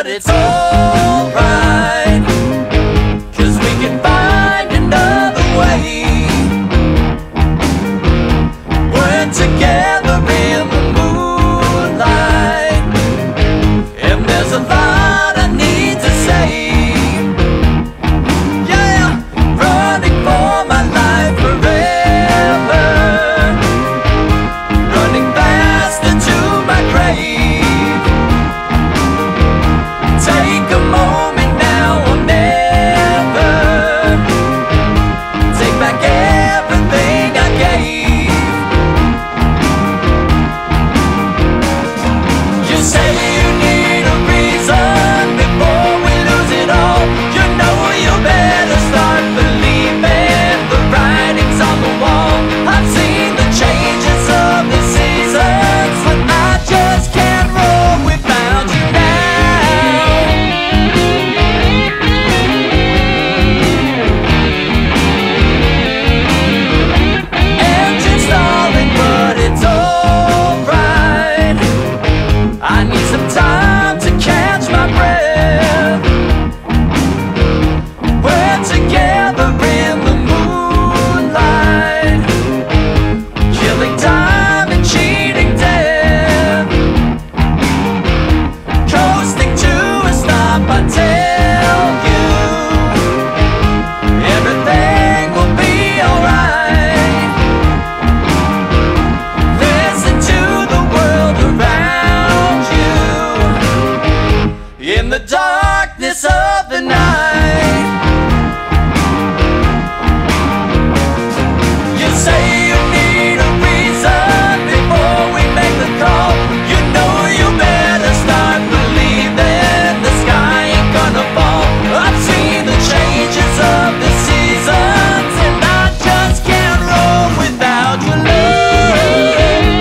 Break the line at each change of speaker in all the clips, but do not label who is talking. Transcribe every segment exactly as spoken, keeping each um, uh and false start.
but it's alright, 'cause we can find another way. We're together in the moonlight, and there's a lot I need to say. Yeah, running for my life forever, running faster to my grave. Take a moment now or never. Take back everything I gave. You say you need a reason before we lose it all. You know you better start believing the writing's on the wall. I've seen the changes of the seasons, but I just can't roll without you now. Engine stalling, but it's alright. I need some time to catch my breath. We're together in the moonlight, killing time and cheating death. Coasting to a stop, I tell you, everything will be alright. Listen to the world around you, in the darkness of the night. You say you need a reason before we make the call. You know you better start believing the sky ain't gonna fall. I've seen the changes of the seasons, and I just can't roll without your love.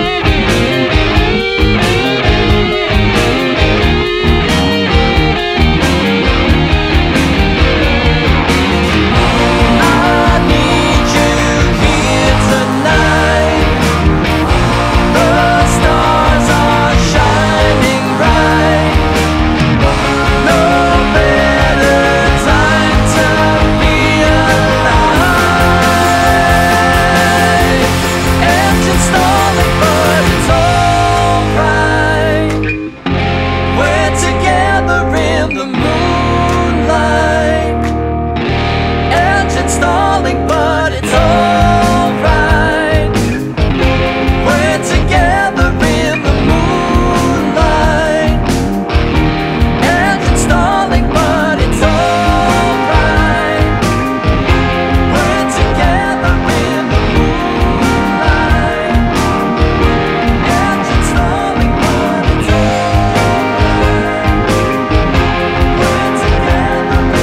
I need you here tonight. The stars are shining bright. No better time to be alive. Engine stalling, but it's alright. We're together in the moonlight. Engine stalling, but it's alright. We're together in the moonlight. Engine stalling, but it's alright. We're together in the moonlight. Engine stalling, but it's alright. We're together in the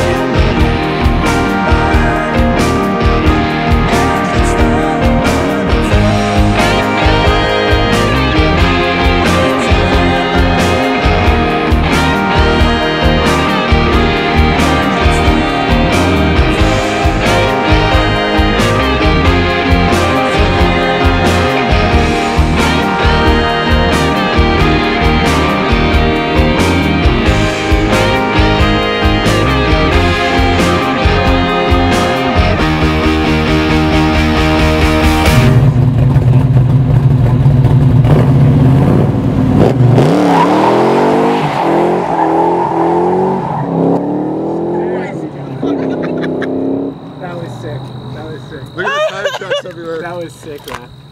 That was sick. That was sick.
Look at the time shots everywhere.
That was sick, man.